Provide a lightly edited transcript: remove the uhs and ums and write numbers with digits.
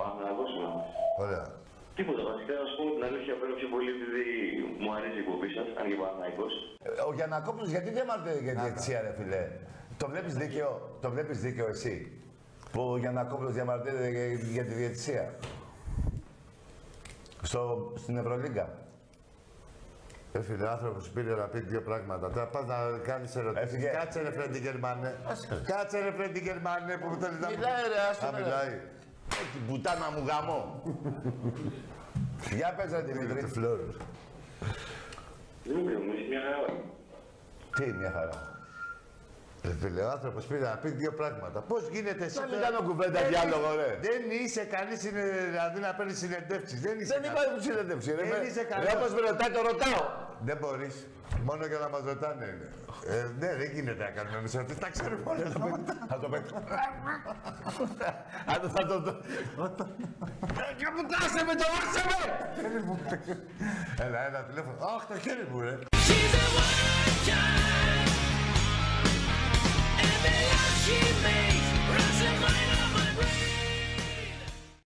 Πάμε να ακούσουμε. Ωραία. Τίποτα, βασικά να σου πω την αλήθεια πέρα πιο πολύ επειδή μου αρέσει η εκπομπή σας, αν και Παναθηναϊκός. Ο Γιαννακόπουλος γιατί διαμαρτύρεται για τη διαιτησία, ρε φίλε. Το βλέπεις δίκαιο, το βλέπεις δίκαιο εσύ. Που ο Γιαννακόπουλος διαμαρτύρεται για τη διαιτησία. Στην Ευρωλίγκα. Φίλε, άνθρωπος πήρε να πει δύο πράγματα. Τώρα πας να κάνεις ερωτήσεις. Κάτσε ρε Φρέντι Γερμάνε. Κάτσε ρε Φρέντι Γερμάνε που μου θέλεις να μου... Μιλάει ρε, άστο με. Μιλάει. Την πουτάνα μου γαμώ. Για πες ρε Δημήτρη. Δημήτρη μου, είσαι μια χαρά. Τι μια χαρά. Φίλε, ο άνθρωπος πήρε να πει δύο πράγματα. Πώς γίνεται εσύ... Να μην κάνω κουβέντα διάλογο, ρε. Δεν είσαι καλή δηλαδή να παίρνεις συνεντεύξεις. Δεν υπάρχει συνεντεύξη, ρε. Δεν είσαι καλός. Ρε, όπως με ρωτάει, το ρωτάω. Δεν μπορείς. Μόνο για να μας ρωτάνε είναι. Ναι, δεν γίνεται να κάνουμε εμείς ερωτήσεις. Τα ξέρουμε όλα. Θα το πέτω. Θα το... Και μου κάσε με το άσε με! Έλα, ένα τηλέφωνο. Αχ, το χέρι μου, ρε.